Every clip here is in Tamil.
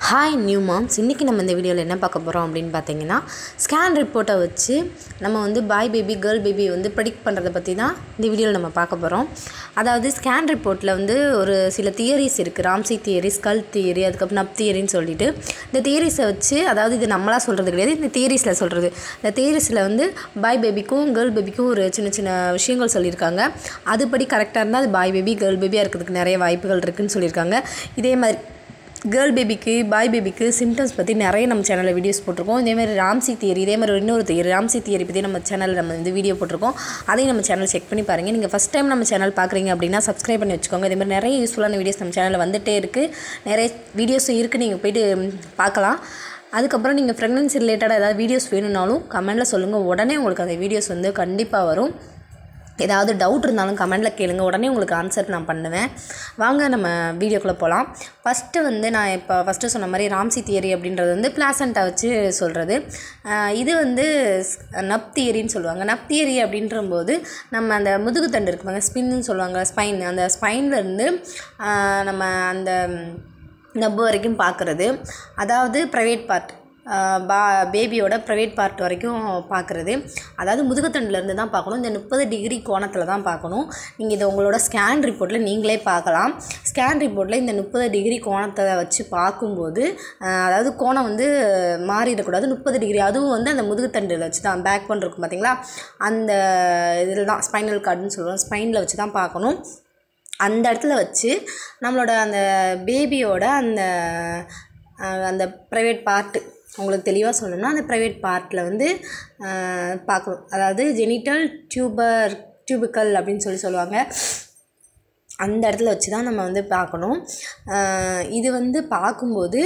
Hi new moms. இன்றைக்கி நம்ம இந்த வீடியோவில் என்ன பார்க்க போகிறோம் அப்படின்னு பார்த்தீங்கன்னா, ஸ்கேன் ரிப்போர்ட்டை வச்சு நம்ம வந்து பாய் பேபி கேர்ள் பேபி வந்து ப்ரெடிக்ட் பண்ணுறதை பற்றி தான் இந்த வீடியோவில் நம்ம பார்க்க போகிறோம். அதாவது ஸ்கேன் ரிப்போர்ட்டில் வந்து ஒரு சில தியரிஸ் இருக்குது. ராம்சி தியரி, ஸ்கல் தியரி, அதுக்கப்புறம் நப் தியரின்னு சொல்லிட்டு இந்த தியரிஸை வச்சு, அதாவது இது நம்மளாக சொல்கிறது கிடையாது, இந்த தியரிஸில் சொல்கிறது. இந்த தியரிஸில் வந்து பாய் பேபிக்கும் கேர்ள் பேபிக்கும் ஒரு சின்ன சின்ன விஷயங்கள் சொல்லியிருக்காங்க. அதுபடி கரெக்டாக இருந்தால் அது பாய் பேபி கேர்ள் பேபியாக இருக்கிறதுக்கு நிறைய வாய்ப்புகள் இருக்குதுன்னு சொல்லியிருக்காங்க. இதே மாதிரி கேர்ள் பேபிக்கு பாய் பேபிக்கு சிம்டம்ஸ் பற்றி நிறைய நம்ம சேனலில் வீடியோஸ் போட்டிருக்கோம். இதேமாதிரி ராம்சி தியரி, இதேமாதிரி இன்னொரு தியரி ராம்சி தியரி பற்றி நம்ம சேனலில் நம்ம வந்து வீடியோ போட்டிருக்கோம். அதையும் நம்ம சேனல் செக் பண்ணி பாருங்கள். நீங்கள் ஃபஸ்ட் டைம் நம்ம சேனல் பார்க்குறீங்க அப்படின்னா சப்ஸ்கிரைப் பண்ணி வச்சுக்கோங்க. இதேமாதிரி நிறைய யூஸ்ஃபுல்லான வீடியோஸ் நம்ம சேனலில் வந்துகிட்டே இருக்குது. நிறைய வீடியோஸும் இருக்குது, நீங்கள் போய்ட்டு பார்க்கலாம். அதுக்கப்புறம் நீங்கள் ப்ரெக்னன்சி ரிலேட்டடாக ஏதாவது வீடியோஸ் வேணும்னாலும் கமெண்டில் சொல்லுங்கள். உடனே உங்களுக்கு அந்த வீடியோஸ் வந்து கண்டிப்பாக வரும். ஏதாவது டவுட் இருந்தாலும் கமெண்டில் கேளுங்க, உடனே உங்களுக்கு ஆன்சர் நான் பண்ணுவேன். வாங்க நம்ம வீடியோக்குள்ளே போகலாம். ஃபஸ்ட்டு வந்து நான் இப்போ ஃபஸ்ட்டு சொன்ன மாதிரி ராம்சி தியரி அப்படின்றது வந்து பிளாசண்டா வச்சு சொல்கிறது. இது வந்து நப் தியரின்னு சொல்லுவாங்க. நப் தியரி அப்படின்றபோது நம்ம அந்த முதுகுத்தண்டு இருக்குவாங்க, ஸ்பின்னு சொல்லுவாங்க, ஸ்பைன், அந்த ஸ்பைன்லேருந்து நம்ம அந்த நப்பு வரைக்கும் பார்க்குறது. அதாவது ப்ரைவேட் பார்ட், பேபியோட ப்ரைவேட் பார்ட் வரைக்கும் பார்க்குறது. அதாவது முதுகுத்தண்டுலேருந்து தான் பார்க்கணும். இந்த 30 டிகிரி கோணத்தில் தான் பார்க்கணும். நீங்கள் இதை உங்களோட ஸ்கேன் ரிப்போர்ட்டில் நீங்களே பார்க்கலாம். ஸ்கேன் ரிப்போர்ட்டில் இந்த 30 டிகிரி கோணத்தை வச்சு பார்க்கும்போது, அதாவது கோணம் வந்து மாறிடக்கூடாது, 30 டிகிரி. அதுவும் வந்து அந்த முதுகுத்தண்டில் வச்சு தான், பேக் போன் இருக்கும் பார்த்தீங்களா, அந்த இதில் தான் ஸ்பைனல் கார்டுன்னு சொல்லுவோம், ஸ்பைனில் வச்சு தான் பார்க்கணும். அந்த இடத்துல வச்சு நம்மளோட அந்த பேபியோட அந்த ப்ரைவேட் பார்ட்டு, உங்களுக்கு தெளிவாக சொல்லணும்னா அந்த ப்ரைவேட் பார்ட்டில் வந்து பார்க்கணும். அதாவது ஜெனிட்டல் டியூபிக்கல் அப்படின்னு சொல்லுவாங்க. அந்த இடத்துல வச்சு தான் நம்ம வந்து பார்க்கணும். இது வந்து பார்க்கும்போது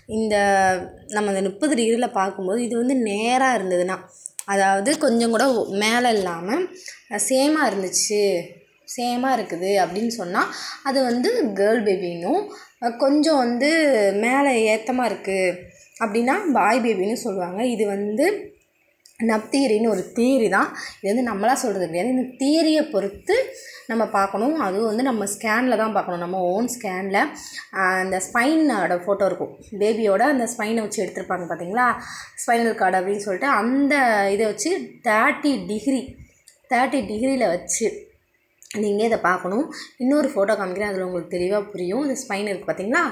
நம்ம இந்த 30 டிகிரியில் பார்க்கும்போது இது வந்து நேராக இருந்ததுன்னா, அதாவது கொஞ்சம் கூட மேலே இல்லாமல் சேமாக இருந்துச்சு, சேமாக இருக்குது அப்படின்னு சொன்னால் அது வந்து கேர்ள் பேபின்னும், கொஞ்சம் வந்து மேலே ஏற்றமாக இருக்குது அப்படின்னா பாய் பேபின்னு சொல்லுவாங்க. இது வந்து நப் தியரின்னு ஒரு தியரி தான். இது வந்து நம்மளாக சொல்கிறது கிடையாது. இந்த தியரியை பொறுத்து நம்ம பார்க்கணும். அதுவும் வந்து நம்ம ஸ்கேனில் தான் பார்க்கணும், நம்ம ஓன் ஸ்கேனில். அந்த ஸ்பைனோட ஃபோட்டோ இருக்கும், பேபியோட அந்த ஸ்பைனை வச்சு எடுத்திருப்பாங்க பார்த்தீங்களா, ஸ்பைனல் கார்டு அப்படின்னு சொல்லிட்டு. அந்த இதை வச்சு 30 டிகிரியில் வச்சு நீங்கள் இதை பார்க்கணும். இன்னொரு ஃபோட்டோ காமிக்கிறேன், அதில் உங்களுக்கு தெளிவாக புரியும். இந்த ஸ்பைன் இருக்குது பார்த்தீங்களா,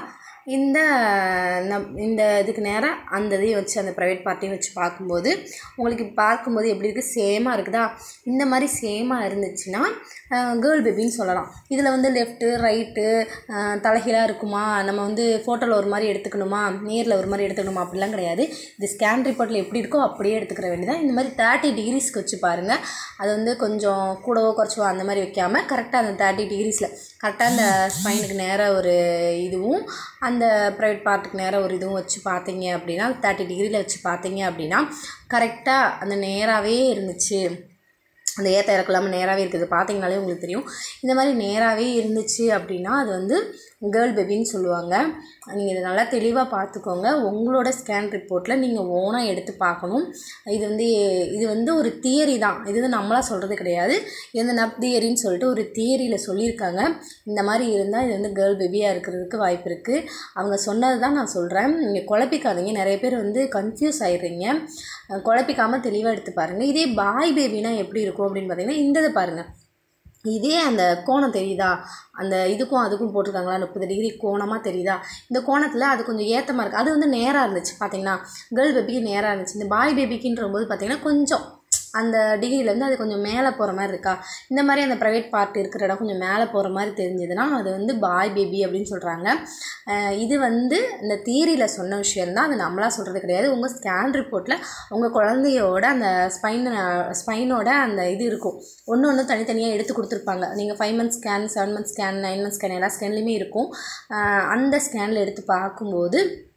இந்த இதுக்கு நேராக அந்த இதையும் வச்சு, அந்த ப்ரைவேட் பார்ட்டையும் வச்சு பார்க்கும்போது உங்களுக்கு பார்க்கும்போது எப்படி இருக்குது, சேமாக இருக்குதா. இந்த மாதிரி சேமாக இருந்துச்சுன்னா கேர்ள் பேபின்னு சொல்லலாம். இதில் வந்து லெஃப்ட்டு ரைட்டு தலைகீழாக இருக்குமா, நம்ம வந்து ஃபோட்டோவில் ஒரு மாதிரி எடுத்துக்கணுமா, நேரில் ஒரு மாதிரி எடுத்துக்கணுமா, அப்படிலாம் கிடையாது. இது ஸ்கேன் ரிப்போர்ட்டில் எப்படி இருக்கோ அப்படியே எடுத்துக்கிற வேண்டியதான். இந்த மாதிரி 30 டிகிரிஸ்க்கு வச்சு பாருங்கள். அது வந்து கொஞ்சம் கூடவோ குறைச்சவோ அந்த மாதிரி வைக்காமல் கரெக்டாக அந்த 30 டிகிரிஸில் கரெக்டாக அந்த ஸ்பைனுக்கு நேராக ஒரு இதுவும் அந்த ப்ரைவேட் பார்ட்டுக்கு நேராக ஒரு இதுவும் வச்சு பார்த்தீங்க அப்படின்னா, 30 டிகிரியில் வச்சு பார்த்தீங்க அப்படின்னா கரெக்டாக அந்த நேராகவே இருந்துச்சு. அந்த ஏற்ற இறக்கலாமல் நேராகவே இருக்குது, பார்த்தீங்கனாலே உங்களுக்கு தெரியும். இந்த மாதிரி நேராகவே இருந்துச்சு அப்படின்னா அது வந்து கேர்ள் பேபின்னு சொல்லுவாங்க. நீங்கள் இதை நல்லா தெளிவாக பார்த்துக்கோங்க. உங்களோட ஸ்கேன் ரிப்போர்ட்டில் நீங்கள் ஓனாக எடுத்து பார்க்கணும். இது வந்து ஒரு தியரி தான், இது வந்து நம்மளாக சொல்கிறது கிடையாது. இது வந்து நப் தியரின்னு சொல்லிட்டு ஒரு தியரியில் சொல்லியிருக்காங்க. இந்த மாதிரி இருந்தால் இது வந்து கேர்ள் பேபியாக இருக்கிறதுக்கு வாய்ப்பு இருக்குது. அவங்க சொன்னது தான் நான் சொல்கிறேன். நீங்கள் குழப்பிக்காதீங்க. நிறைய பேர் வந்து கன்ஃபியூஸ் ஆகிடுறீங்க. குழப்பிக்காமல் தெளிவாக எடுத்து பாருங்கள். இதே பாய் பேபினா எப்படி இருக்கும் அப்படின்னு பார்த்தீங்கன்னா, இந்த இதை பாருங்கள். இதே அந்த கோணம் தெரியுதா, அந்த இதுக்கும் அதுக்கும் போட்டிருக்காங்களா, 30 டிகிரி கோணமாக தெரியுதா, இந்த கோணத்தில் அது கொஞ்சம் ஏற்றமாக இருக்குது. அது வந்து நேராக இருந்துச்சு பார்த்தீங்கன்னா, கேர்ள் பேபிக்கு நேராக இருந்துச்சு. இந்த பாய் பேபிக்குன்ற போது பார்த்தீங்கன்னா கொஞ்சம் அந்த டிகிரிலேருந்து அது கொஞ்சம் மேலே போகிற மாதிரி இருக்கா, இந்த மாதிரி அந்த ப்ரைவேட் பார்ட் இருக்கிற இடம் கொஞ்சம் மேலே போகிற மாதிரி தெரிஞ்சதுன்னா அது வந்து பாய் பேபி அப்படின்னு சொல்கிறாங்க. இது வந்து இந்த தியரியில் சொன்ன விஷயந்தான், அது நம்மளாக சொல்கிறது கிடையாது. உங்கள் ஸ்கேன் ரிப்போர்ட்டில் உங்கள் குழந்தையோட அந்த ஸ்பைனோட அந்த இது இருக்கும், ஒன்று தனித்தனியாக எடுத்து கொடுத்துருப்பாங்க. நீங்கள் 5 months scan, 7 months scan, 9 months scan, எல்லா ஸ்கேன்லேயுமே இருக்கும். அந்த ஸ்கேனில் எடுத்து பார்க்கும்போது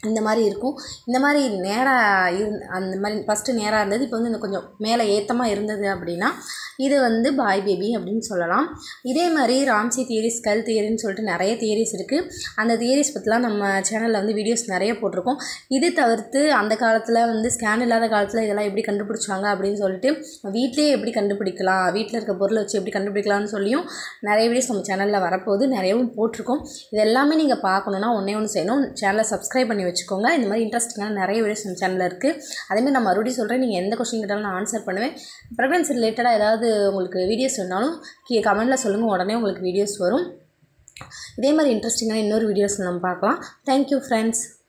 இந்த மாதிரி இருக்கும். இந்த மாதிரி நேராக அந்த மாதிரி ஃபஸ்ட்டு நேராக இருந்தது, இப்போ வந்து இந்த கொஞ்சம் மேலே ஏற்றமாக இருந்தது அப்படின்னா இது வந்து பாய் பேபி அப்படின்னு சொல்லலாம். இதே மாதிரி ராம்சி தியரிஸ், ஸ்கல் தியரின்னு சொல்லிட்டு நிறைய தியரிஸ் இருக்குது. அந்த தியரிஸ் பற்றிலாம் நம்ம சேனலில் வந்து வீடியோஸ் நிறைய போட்டிருக்கோம். இது தவிர்த்து அந்த காலத்தில் வந்து ஸ்கேன் இல்லாத காலத்தில் இதெல்லாம் எப்படி கண்டுபிடிச்சாங்க அப்படின்னு சொல்லிட்டு வீட்டிலே எப்படி கண்டுபிடிக்கலாம், வீட்டில் இருக்க பொருளை வச்சு எப்படி கண்டுபிடிக்கலாம்னு சொல்லியும் நிறைய வீடியோஸ் நம்ம சேனலில் வரப்போகுது, நிறையவும் போட்டிருக்கோம். இது எல்லாமே நீங்கள் பார்க்கணுன்னா ஒன்று செய்யணும், சேனலை சப்ஸ்கிரைப் பண்ணி வச்சுக்கோங்க. இந்த மாதிரி இன்ட்ரெஸ்டிங்கான நிறைய வீடியோஸ் நம்ம சேனலில் இருக்குது. அதேமாதிரி நான் மறுபடியும் சொல்கிறேன், நீங்கள் எந்த கொஸ்டின் கேட்டாலும் நான் ஆன்சர் பண்ணுவேன். ப்ரெக்னன்சி ரிலேட்டடாக ஏதாவது உங்களுக்கு வீடியோஸ் வேணாலும் கமெண்ட்டில் சொல்லுங்கள், உடனே உங்களுக்கு வீடியோஸ் வரும். இதே மாதிரி இன்ட்ரெஸ்டிங்கான இன்னொரு வீடியோஸ் நம்ம பார்க்கலாம். Thank you friends.